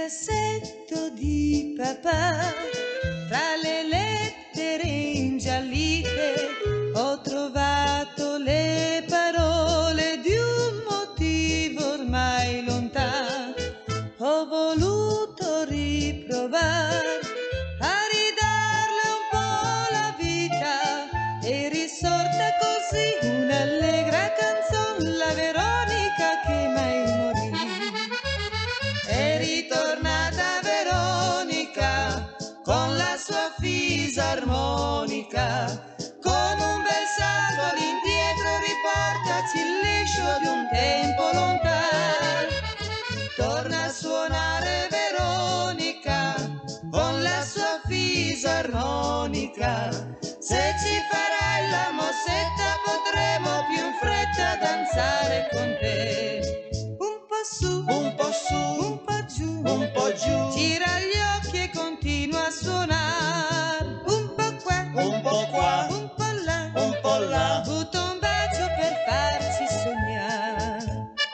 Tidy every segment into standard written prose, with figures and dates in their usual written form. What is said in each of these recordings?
cassetto di papà, fra le lettere ingiallite, ho trovato le parole di un motivo ormai lontano. Ho voluto riprovare a ridarle un po' la vita, e risorta così un'allegra canzone, la Veronica che mai morì. È ritornata Veronica con la sua fisarmonica, con un bel salto all'indietro riportaci il liscio di un tempo lontano. Torna a suonare Veronica con la sua fisarmonica, se ci farai la mossetta potremo più in fretta danzare con te. Un po' su, un po' su, un po' giù, un po' giù, gira gli occhi e continua a suonare. Un po' qua, un po' qua, un po' là, un po' là, butta un bacio per farci sognare.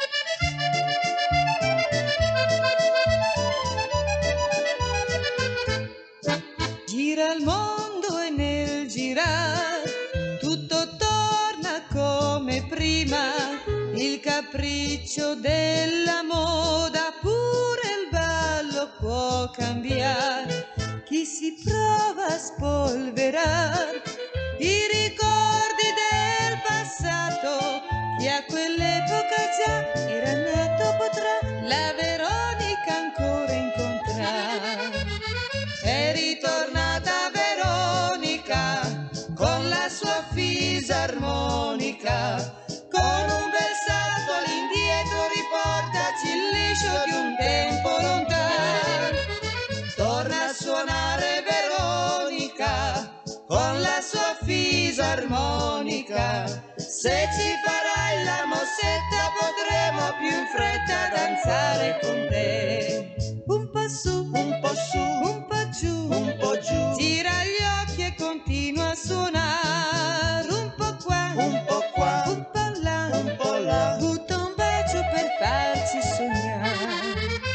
Gira il mondo e nel girare tutto torna come prima, il capriccio della moda, pure il ballo può cambiare. Chi si prova a spolverare i ricordi del passato, chi a quell'epoca già era nato potrà la Veronica ancora incontrare. È ritornata Veronica con la sua fisarmonica, con un bel salto all'indietro riportaci il liscio di un tempo lontano. Torna a suonare Veronica con la sua fisarmonica, se ci farai la mossetta potremo più in fretta danzare con te. Un po' su, un po' su, un po' giù, un po' giù, gira gli occhi e continua a suonare. Un po' qua, un po' qua, un po' là, un po' là, butta un bacio per farci sognare.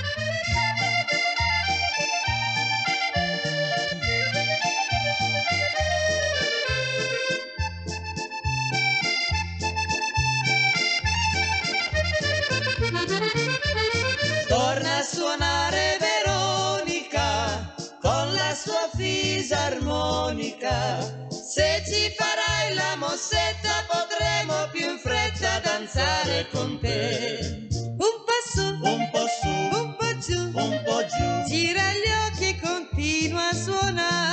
Torna a suonare Veronica con la sua fisarmonica, se ci farai la mossetta potremo più in fretta danzare con te. Un po' su, un po' su, un po' giù, un po' giù, gira gli occhi e continua a suonare.